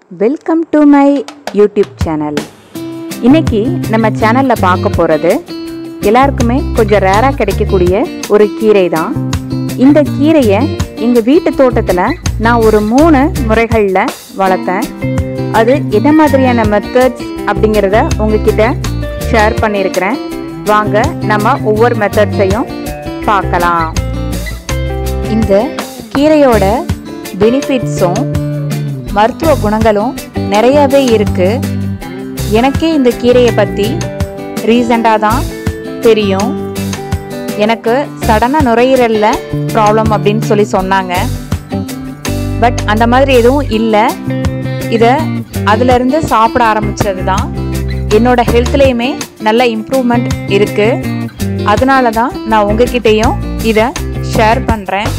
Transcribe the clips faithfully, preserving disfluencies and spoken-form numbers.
Welcome to my YouTube channel. இன்னைக்கு நம்ம சேனலில் பார்க்க போகிறது எல்லாருக்குமே கொஞ்சம் ரேராக கிடைக்கக்கூடிய ஒரு கீரை தான். இந்த கீரையை எங்கள் வீட்டு தோட்டத்தில் நான் ஒரு மூணு முறைகளில் வளர்த்தேன். அது என்ன மாதிரியான மெத்தட்ஸ் அப்படிங்கிறத உங்ககிட்ட ஷேர் பண்ணியிருக்கிறேன். வாங்க நம்ம ஒவ்வொரு மெத்தட்ஸையும் பார்க்கலாம். இந்த கீரையோட பெனிஃபிட்ஸும் மருத்துவ குணங்களும் நிறையவே இருக்குது. எனக்கே இந்த கீரையை பற்றி ரீசண்டாக தான் தெரியும். எனக்கு சடனாக நுரையீரலில் ப்ராப்ளம் அப்படின்னு சொல்லி சொன்னாங்க. பட் அந்த மாதிரி எதுவும் இல்லை. இதை அதிலிருந்து சாப்பிட ஆரம்பித்தது தான் என்னோட ஹெல்த்லேயுமே நல்ல இம்ப்ரூவ்மெண்ட் இருக்குது. அதனால தான் நான் உங்ககிட்டையும் இதை ஷேர் பண்ணுறேன்.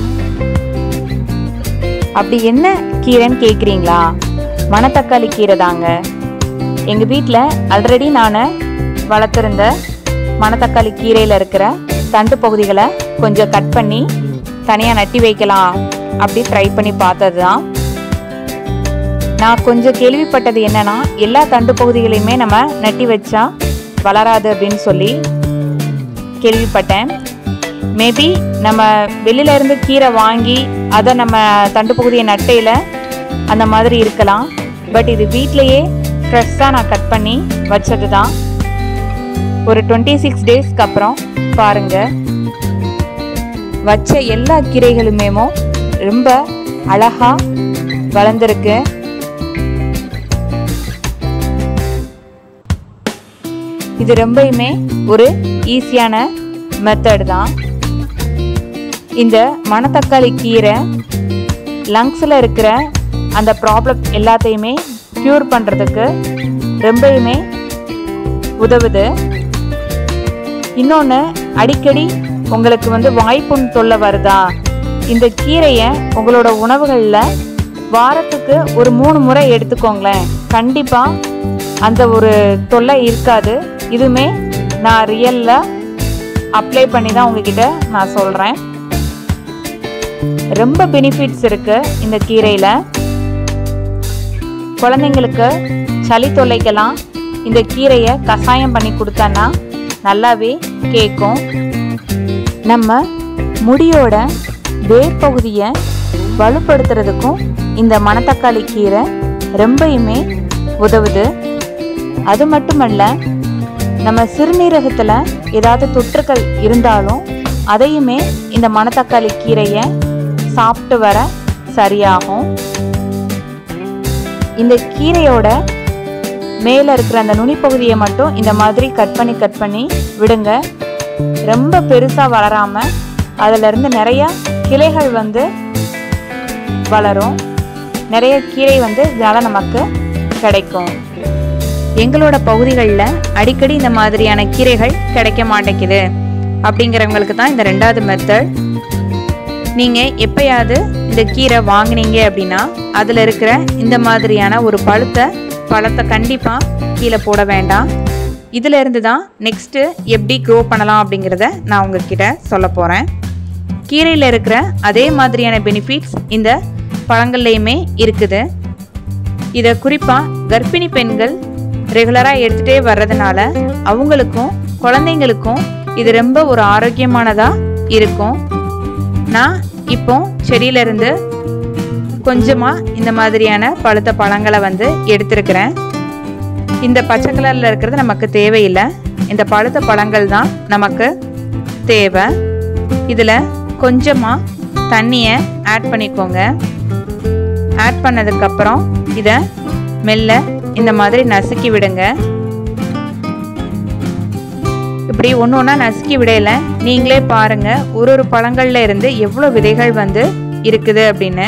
அப்படி என்ன கீரைன்னு கேட்குறீங்களா? மணத்தக்காளி கீரை தாங்க. எங்கள் வீட்டில் ஆல்ரெடி நான் வளர்த்துருந்த மணத்தக்காளி கீரையில் இருக்கிற தண்டு பகுதிகளை கொஞ்சம் கட் பண்ணி தனியாக நட்டி வைக்கலாம் அப்படி ட்ரை பண்ணி பார்த்தது தான். நான் கொஞ்சம் கேள்விப்பட்டது என்னன்னா, எல்லா தண்டு பகுதிகளையுமே நம்ம நட்டி வச்சா வளராது அப்படின்னு சொல்லி கேள்விப்பட்டேன். மேபி நம்ம வெளியில இருந்து கீரை வாங்கி அதை நம்ம தண்டு பகுதியை நட்டையில் அந்த மாதிரி இருக்கலாம். பட் இது வீட்டிலையே ஃப்ரெஷ்ஷாக நான் கட் பண்ணி வச்சது தான். ஒரு டுவெண்ட்டி சிக்ஸ் டேஸ்க்கு அப்புறம் பாருங்க, வச்ச எல்லா கீரைகளுமே ரொம்ப அழகா வளர்ந்துருக்கு. இது ரொம்பவுமே ஒரு ஈஸியான மெத்தட் தான். இந்த மணத்தக்காளி கீரை லங்ஸில் இருக்கிற அந்த ப்ராப்ளம் எல்லாத்தையுமே க்யூர் பண்ணுறதுக்கு ரொம்பவுமே உதவுது. இன்னொன்று, அடிக்கடி உங்களுக்கு வந்து வாய்ப்புண் தொல்லை வருதா? இந்த கீரையை உங்களோட உணவுகளில் வாரத்துக்கு ஒரு மூணு முறை எடுத்துக்கோங்களேன். கண்டிப்பாக அந்த ஒரு தொல்லை இருக்காது. இதுவுமே நான் ரியலில் அப்ளை பண்ணி தான் உங்ககிட்ட நான் சொல்கிறேன். ரொம்ப பெனிஃபிட்ஸ் இருக்கு இந்த கீரையில். குழந்தைங்களுக்கு சளி தொல்லைக்கெல்லாம் இந்த கீரையை கஷாயம் பண்ணி கொடுத்தோன்னா நல்லாவே கேட்கும். நம்ம முடியோட வேர் பகுதியை வலுப்படுத்துறதுக்கும் இந்த மணத்தக்காளி கீரை ரொம்பவுமே உதவுது. அது மட்டுமல்ல, நம்ம சிறுநீரகத்தில் ஏதாவது தொற்றுக்கள் இருந்தாலும் அதையுமே இந்த மணத்தக்காளி கீரையை சாப்பிட்டு வர சரியாகும். இந்த கீரையோட மேலே இருக்கிற அந்த நுனிப்பகுதியை மட்டும் இந்த மாதிரி கட் பண்ணி கட் பண்ணி விடுங்க. ரொம்ப பெருசாக வளராமல் அதிலிருந்து நிறையா கிளைகள் வந்து வளரும். நிறைய கீரை வந்து இதனால் நமக்கு கிடைக்கும். எங்களோட பகுதிகளில் அடிக்கடி இந்த மாதிரியான கீரைகள் கிடைக்க மாட்டேங்குது அப்படிங்கிறவங்களுக்கு தான் இந்த ரெண்டாவது மெத்தட். நீங்கள் எப்பயாவது இந்த கீரை வாங்கினீங்க அப்படின்னா அதில் இருக்கிற இந்த மாதிரியான ஒரு பழுத்த பழத்தை கண்டிப்பாக கீழே போட வேண்டாம். இதில் இருந்து தான் நெக்ஸ்ட்டு எப்படி க்ரோ பண்ணலாம் அப்படிங்கிறத நான் உங்ககிட்ட சொல்ல போகிறேன். கீரையில் இருக்கிற அதே மாதிரியான பெனிஃபிட்ஸ் இந்த பழங்கள்லையுமே இருக்குது. இதை குறிப்பாக கர்ப்பிணி பெண்கள் ரெகுலராக எடுத்துகிட்டே வர்றதுனால அவங்களுக்கும் குழந்தைங்களுக்கும் இது ரொம்ப ஒரு ஆரோக்கியமானதாக இருக்கும். நான் இப்போ செடியிலிருந்து கொஞ்சமாக இந்த மாதிரியான பழுத்த பழங்களை வந்து எடுத்திருக்கிறேன். இந்த பச்சை கலரில் இருக்கிறது நமக்கு தேவையில்லை. இந்த பழுத்த பழங்கள் தான் நமக்கு தேவை. இதில் கொஞ்சமாக தண்ணியை ஆட் பண்ணிக்கோங்க. ஆட் பண்ணதுக்கப்புறம் இதை மெல்ல இந்த மாதிரி நசுக்கி விடுங்க. இப்படி ஒன்று ஒன்றா நசுக்கி விடையில நீங்களே பாருங்க ஒரு ஒரு பழங்கள்ல இருந்து எவ்வளோ விதைகள் வந்து இருக்குது அப்படின்னு.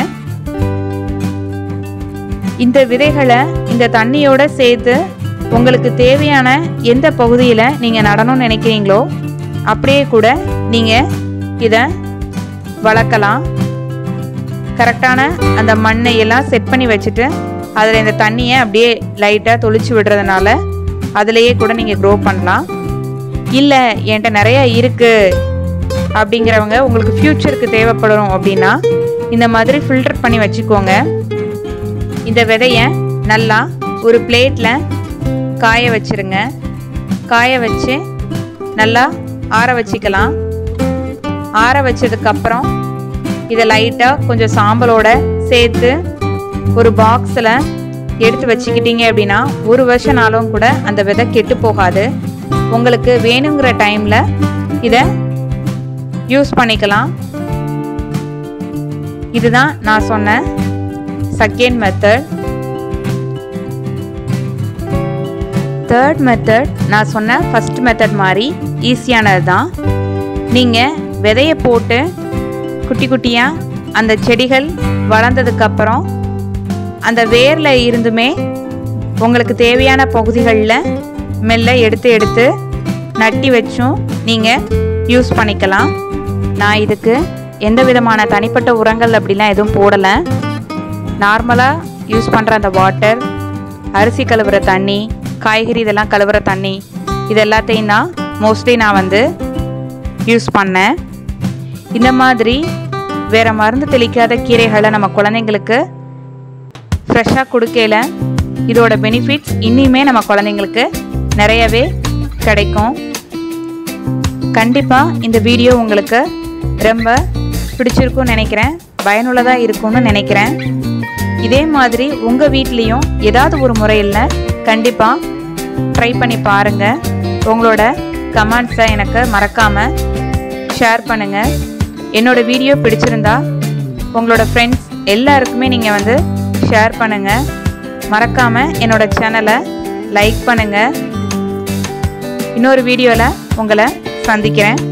இந்த விதைகளை இந்த தண்ணியோட சேர்த்து உங்களுக்கு தேவையான எந்த பகுதியில் நீங்கள் நடணும்னு நினைக்கிறீங்களோ அப்படியே கூட நீங்கள் இதை வளர்க்கலாம். கரெக்டான அந்த மண்ணை எல்லாம் செட் பண்ணி வச்சுட்டு அதில் இந்த தண்ணியை அப்படியே லைட்டாக தொளிச்சு விடுறதுனால அதிலேயே கூட நீங்கள் க்ரோ பண்ணலாம். இல்லை என்கிட்ட நிறையா இருக்குது அப்படிங்கிறவங்க உங்களுக்கு ஃப்யூச்சருக்கு தேவைப்படும் அப்படின்னா இந்த மாதிரி ஃபில்டர் பண்ணி வச்சுக்கோங்க. இந்த விதையை நல்லா ஒரு பிளேட்டில் காய வச்சிருங்க. காய வச்சு நல்லா ஆற வச்சுக்கலாம். ஆற வச்சதுக்கப்புறம் இதை லைட்டாக கொஞ்சம் சாம்பலோட சேர்த்து ஒரு பாக்ஸில் எடுத்து வச்சுக்கிட்டீங்க அப்படின்னா ஒரு வருஷம் நாளும் கூட அந்த விதை கெட்டு போகாது. உங்களுக்கு வேணுங்கிற டைமில் இதை யூஸ் பண்ணிக்கலாம். இதுதான் நான் சொன்ன செகண்ட் மெத்தட். தேர்ட் மெத்தட் நான் சொன்ன ஃபர்ஸ்ட் மெத்தட் மாதிரி ஈஸியானது தான். நீங்கள் விதையை போட்டு குட்டி குட்டியாக அந்த செடிகள் வளர்ந்ததுக்கப்புறம் அந்த வேரில் இருந்துமே உங்களுக்கு தேவையான பகுதிகளில் மெல்ல எடுத்து எடுத்து நட்டி வச்சும் நீங்கள் யூஸ் பண்ணிக்கலாம். நான் இதுக்கு எந்த விதமான தனிப்பட்ட உரங்கள் அப்படிலாம் எதுவும் போடலை. நார்மலாக யூஸ் பண்ணுற அந்த வாட்டர், அரிசி கழுவுற தண்ணி, காய்கறி இதெல்லாம் கழுவுற தண்ணி, இது எல்லாத்தையும் தான் மோஸ்ட்லி நான் வந்து யூஸ் பண்ணேன். இந்த மாதிரி வேறு மருந்து தெளிக்காத கீரைகளை நம்ம குழந்தைங்களுக்கு ஃப்ரெஷ்ஷாக கொடுக்கல இதோட பெனிஃபிட்ஸ் இன்னுமே நம்ம குழந்தைங்களுக்கு நிறையவே கிடைக்கும். கண்டிப்பாக இந்த வீடியோ உங்களுக்கு ரொம்ப பிடிச்சிருக்கும்னு நினைக்கிறேன், பயனுள்ளதாக இருக்கும்னு நினைக்கிறேன். இதே மாதிரி உங்கள் வீட்லேயும் ஏதாவது ஒரு முறையில் கண்டிப்பாக ட்ரை பண்ணி பாருங்கள். உங்களோட கமெண்ட்ஸை எனக்கு மறக்காமல் ஷேர் பண்ணுங்கள். என்னோடய வீடியோ பிடிச்சிருந்தா உங்களோட ஃப்ரெண்ட்ஸ் எல்லாருக்குமே நீங்கள் வந்து ஷேர் பண்ணுங்கள். மறக்காமல் என்னோடய சேனலை லைக் பண்ணுங்கள். இன்னொரு வீடியோவில் உங்களை சந்திக்கிறேன்.